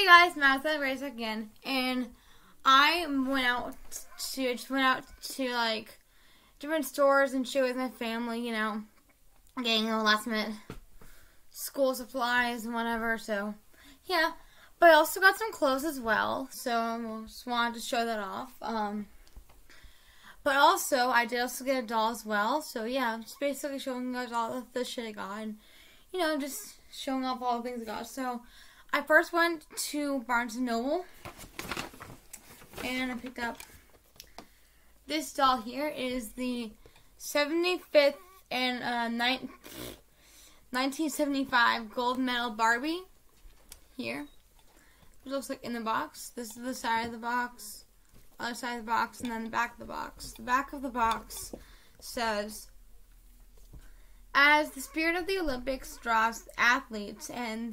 guys, Martha Race again, and I just went out to like different stores and shit with my family, you know, getting the last minute school supplies and whatever. So yeah, but I also got some clothes as well, so I just wanted to show that off. But also I did also get a doll as well. So yeah, I'm just basically showing you guys all the shit I got, and you know, just showing off all the things I got. So I first went to Barnes & Noble, and I picked up this doll here. It is the 75th and 1975 gold medal Barbie. Here. It looks like in the box. This is the side of the box, other side of the box, and then the back of the box. The back of the box says, as the spirit of the Olympics draws athletes and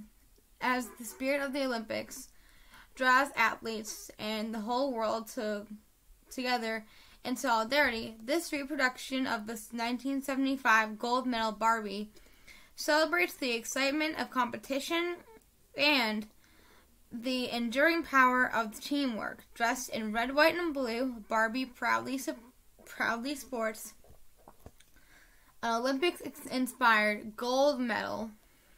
the whole world together in solidarity, this reproduction of the 1975 gold medal Barbie celebrates the excitement of competition and the enduring power of teamwork. Dressed in red, white, and blue, Barbie proudly sports an Olympics-inspired gold medal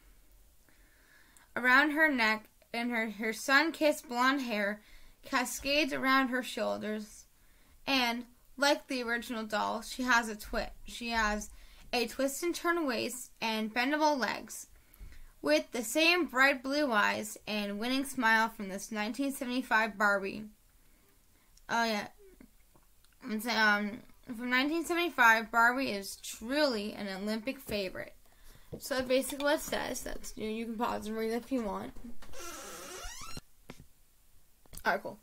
around her neck, and her sun-kissed blonde hair cascades around her shoulders. And like the original doll, she has a twist and turn waist and bendable legs, with the same bright blue eyes and winning smile from this 1975 Barbie. Oh yeah, from 1975, Barbie is truly an Olympic favorite. So basically what it says, you can pause and read it if you want. Alright, cool.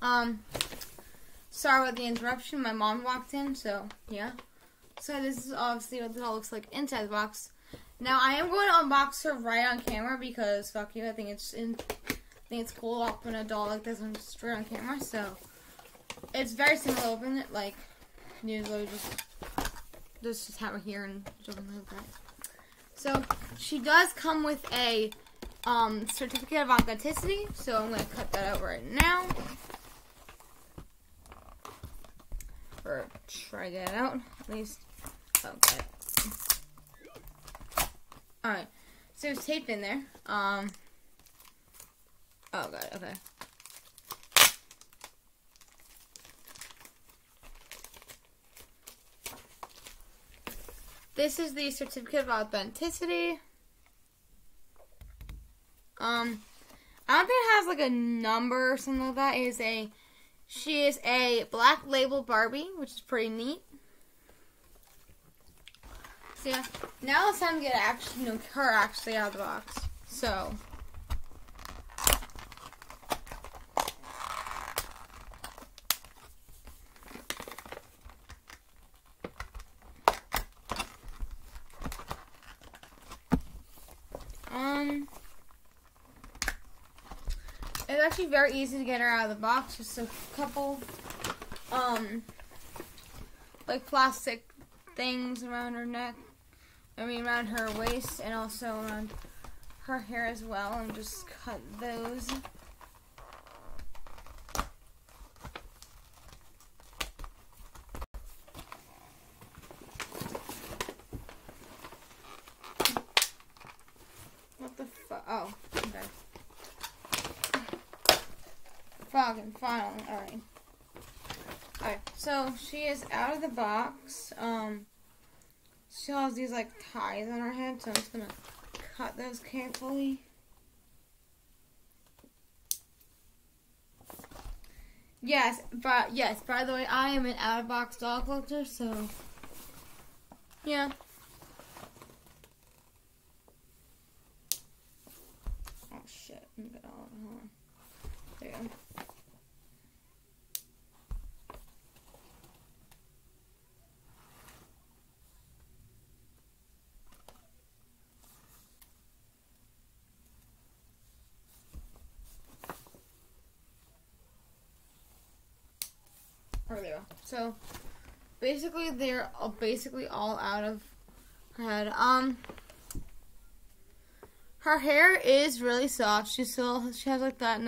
Sorry about the interruption, my mom walked in, so yeah. So this is obviously what the doll looks like inside the box. Now I am going to unbox her right on camera because fuck you, I think it's cool to open a doll like this and straight on camera. So it's very simple to open it, like usually just have her here and open like that. So she does come with a certificate of authenticity, so I'm going to cut that out right now. Or try that out, at least. Okay. Alright, so it's taped in there. Oh god, okay. This is the certificate of authenticity. I don't think it has like a number or something like that. She is a black label Barbie, which is pretty neat. So yeah, now it's time to get her actually out of the box. So it's actually very easy to get her out of the box. Just a couple like plastic things around her neck. Around her waist and also around her hair as well, and just cut those. What the fuck? Oh, okay. Fucking finally. Alright. Alright, so she is out of the box. She has these like ties on her head, so I'm just gonna cut those carefully. Yes, by the way, I am an out-of-box doll collector, so yeah. Oh shit, let me get all of it. Hold on. There you go. There we go. So basically, they're basically all out of her head. Her hair is really soft. She has like that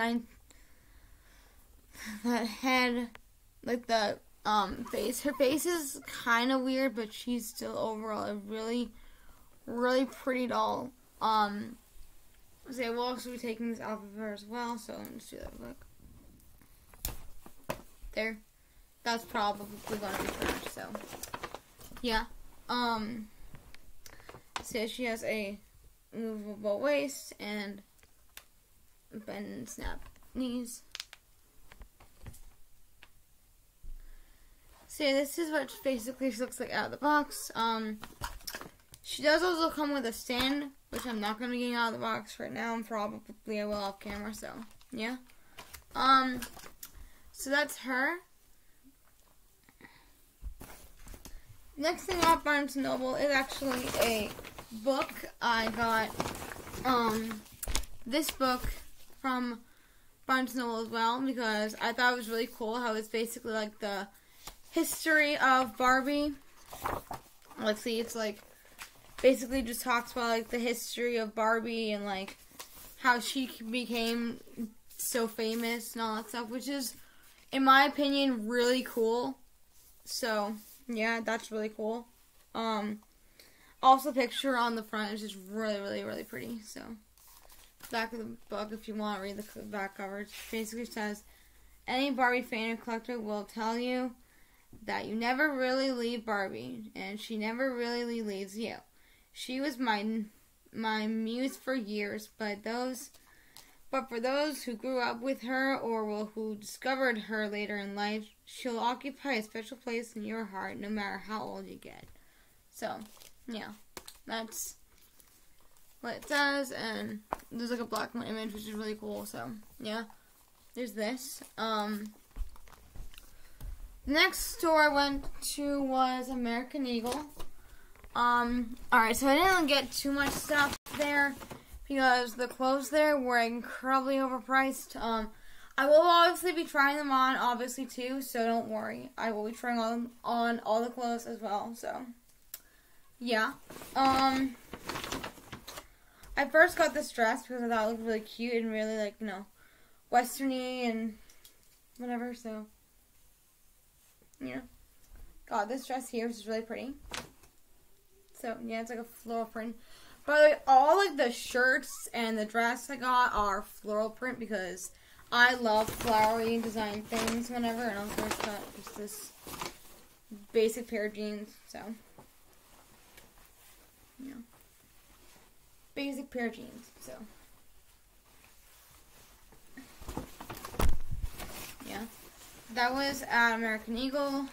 head, like the face. Her face is kind of weird, but she's still overall a really, really pretty doll. So we'll also be taking this off of her as well. So let's do that real quick. There. That's probably gonna be trash. So yeah. So she has a movable waist and bend and snap knees. So yeah, this is what basically she looks like out of the box. She does also come with a stand, which I'm not gonna be getting out of the box right now. And probably I will off camera. So yeah. So that's her. Next thing off Barnes & Noble is actually a book. I got this book from Barnes & Noble as well because I thought it was really cool how it's basically like the history of Barbie. Let's see, it's like basically just talks about like the history of Barbie and like how she became so famous and all that stuff, which is, in my opinion, really cool. So yeah, that's really cool. Also, picture on the front is just really, really, really pretty. So, back of the book, if you want to read the back cover, it basically says, any Barbie fan or collector will tell you that you never really leave Barbie, and she never really leaves you. She was my muse for years, but for those who grew up with her or who discovered her later in life, she'll occupy a special place in your heart no matter how old you get. So, yeah, that's what it says, and there's like a black and white image, which is really cool. So, yeah, there's this. The next store I went to was American Eagle. Alright, so I didn't get too much stuff there because the clothes there were incredibly overpriced. I will obviously be trying them on, obviously, too, so don't worry. I will be trying on all the clothes as well, so, yeah. I first got this dress because I thought it looked really cute and really, like, you know, western-y and whatever, so, yeah. Got this dress here, which is really pretty. So, yeah, it's like a floral print. But like, all, like, the shirts and the dress I got are floral print because I love flowery design things whenever. And I'll just got just this basic pair of jeans, so, yeah. Basic pair of jeans, so. Yeah. That was at American Eagle.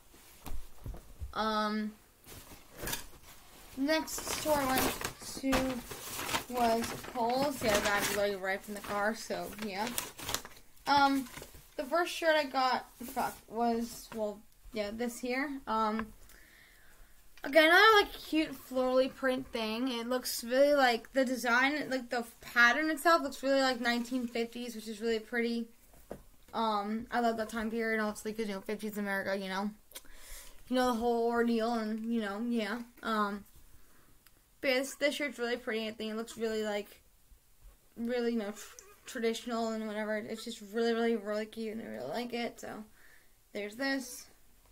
Next store I went to was Kohl's. Yeah, I got literally right from the car, so yeah. The first shirt I got was, well, yeah, this here. Again, another like cute florally print thing. It looks really like the design, like the pattern itself looks really like 1950s, which is really pretty. I love that time period, obviously, because, you know, 50s America, you know, the whole ordeal, and, you know, yeah. But yeah, this shirt's really pretty. I think it looks really, like, really, you know, traditional and whatever. It's just really, really, really cute, and I really like it. So, there's this.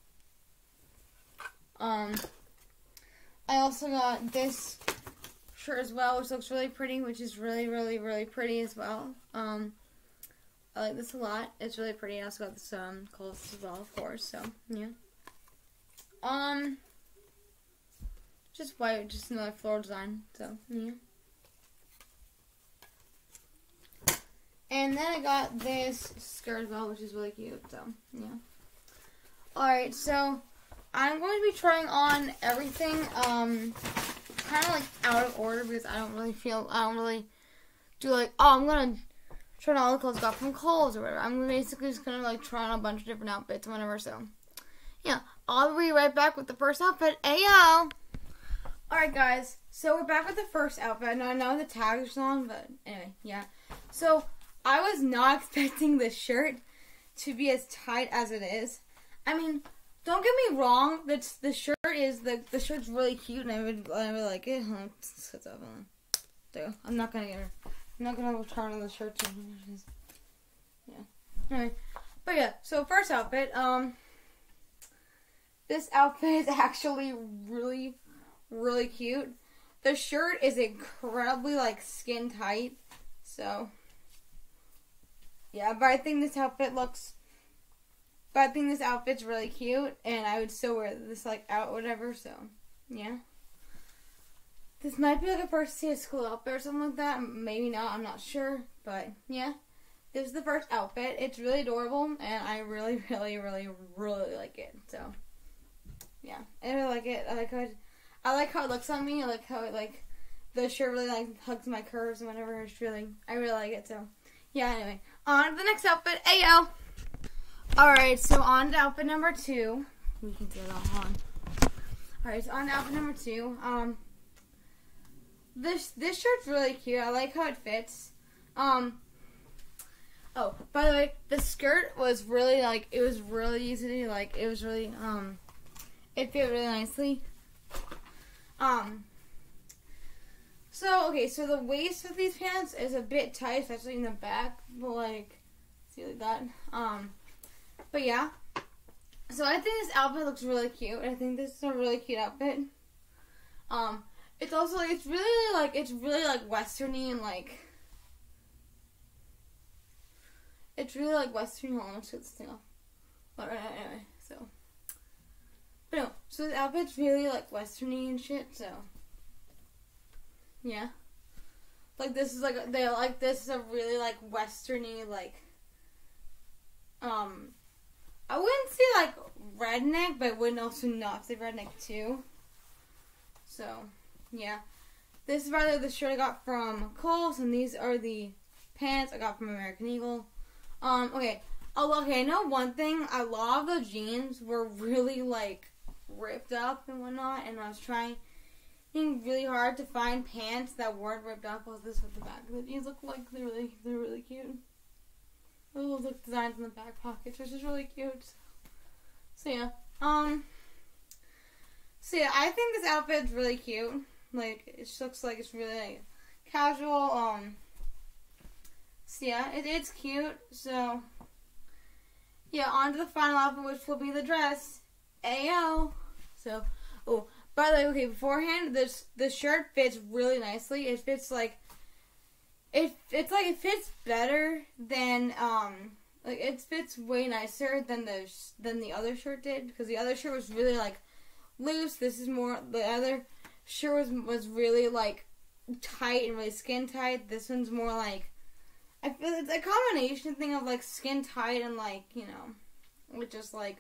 I also got this shirt as well, which looks really pretty, which is really, really, really pretty as well. I like this a lot. It's really pretty. I also got this Kohl's as well, of course. So, yeah. Just white, just another floral design. So, yeah. And then I got this skirt as well, which is really cute. So, yeah. Alright, so I'm going to be trying on everything, kind of like out of order because I don't really do like, oh, I'm going to try on all the clothes I got from Kohl's or whatever. I'm basically just going to like try on a bunch of different outfits and whatever, so, yeah. I'll be right back with the first outfit. Ayo! Alright, guys. So, we're back with the first outfit. Now, I know the tags are still on, but anyway, yeah. So, I was not expecting this shirt to be as tight as it is. I mean, don't get me wrong. The shirt's really cute, and I really like it. So I'm not gonna get her. I'm not gonna return on the shirt. Yeah. Anyway, but yeah. So first outfit. This outfit is actually really, really cute. The shirt is incredibly like skin tight. So yeah, but I think this outfit's really cute, and I would still wear this like out, whatever. So yeah. This might be like a first day of school outfit or something like that. Maybe not. I'm not sure. But yeah. This is the first outfit. It's really adorable. And I really, really, really, really like it. So yeah. I really like it. I like how it looks on me. I like how it like the shirt really like hugs my curves and whatever. I really like it. So yeah, anyway. On to the next outfit. Ayo! Alright, so on to outfit number 2. We can do it all on. Alright, so on to outfit number 2. This shirt's really cute. I like how it fits. Oh, by the way, the skirt was really like it was really easy to like. It was really it fit really nicely. So okay, so the waist of these pants is a bit tight, especially in the back. But like, see like that. But yeah. So I think this outfit looks really cute. I think this is a really cute outfit. It's also like it's really like westerny and like it's really like westerny. Hold on, let's get this thing off. But anyway, so but no, so this outfit's really like westerny and shit. So yeah, like this is like this is a really like westerny like I wouldn't say like redneck, but I wouldn't also not say redneck too. So. Yeah, this is rather the shirt I got from Kohl's, and these are the pants I got from American Eagle. Okay. Oh, okay. I know one thing. A lot of the jeans were really like ripped up and whatnot, and I was trying really hard to find pants that weren't ripped up. Well, this is what the back of the jeans look like. They're really cute. Those look designs in the back pockets, which is really cute. So yeah. So yeah, I think this outfit's really cute. Like, it just looks like it's really like, casual. So yeah, it's cute. So yeah, on to the final outfit, which will be the dress. Ayo. So, oh, by the way, okay, beforehand, the shirt fits really nicely. It fits like it fits better than like it fits way nicer than the other shirt did, because the other shirt was really like loose. This is more, the other shirt was really like tight and really skin tight. This one's more like, I feel it's a combination thing of like skin tight and like, you know, with just like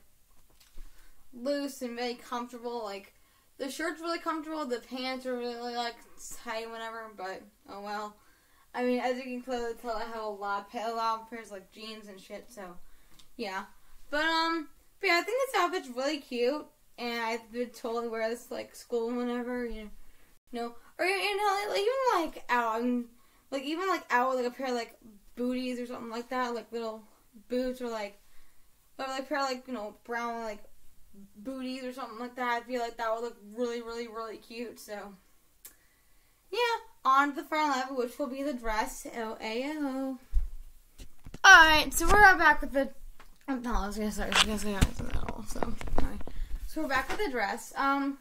loose and really comfortable. Like the shirt's really comfortable, the pants are really like tight and whatever, but oh well. I mean, as you can clearly tell, I have a lot of pairs like jeans and shit, so yeah. But yeah, I think this outfit's really cute. And I would totally wear this like school whenever, you know, or you know, like, even like out, like even like out with like a pair of like booties or something like that, like little boots, or like a pair of like, you know, brown like booties or something like that. I feel like that would look really, really, really cute. So yeah, on to the final outfit, which will be the dress. Ayo. All right, so we're back with the. No, I was gonna start. So alright. So we're back with the dress. Alright,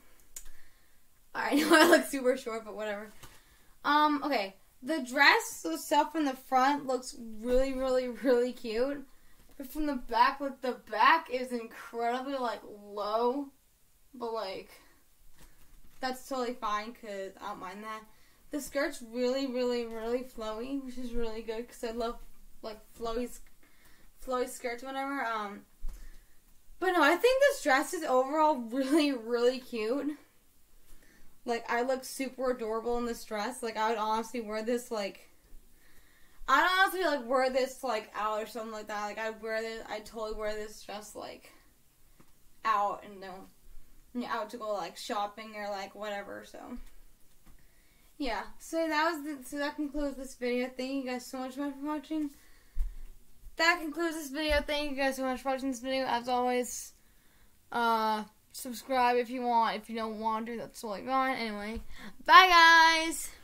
I know I look super short, but whatever. Okay. The dress itself from the front looks really, really, really cute. But from the back, like, the back is incredibly, like, low. But, like, that's totally fine, because I don't mind that. The skirt's really, really, really flowy, which is really good, because I love, like, flowy skirts, whatever. But no, I think this dress is overall really, really cute. Like, I look super adorable in this dress. Like, I would honestly wear this, like, wear this, like, out or something like that. Like, I'd totally wear this dress, like, out and, out to go, like, shopping or, like, whatever, so. Yeah, so that concludes this video. Thank you guys so much for watching. That concludes this video. Thank you guys so much for watching this video. As always, subscribe if you want. If you don't want to, that's totally fine. Anyway, bye guys!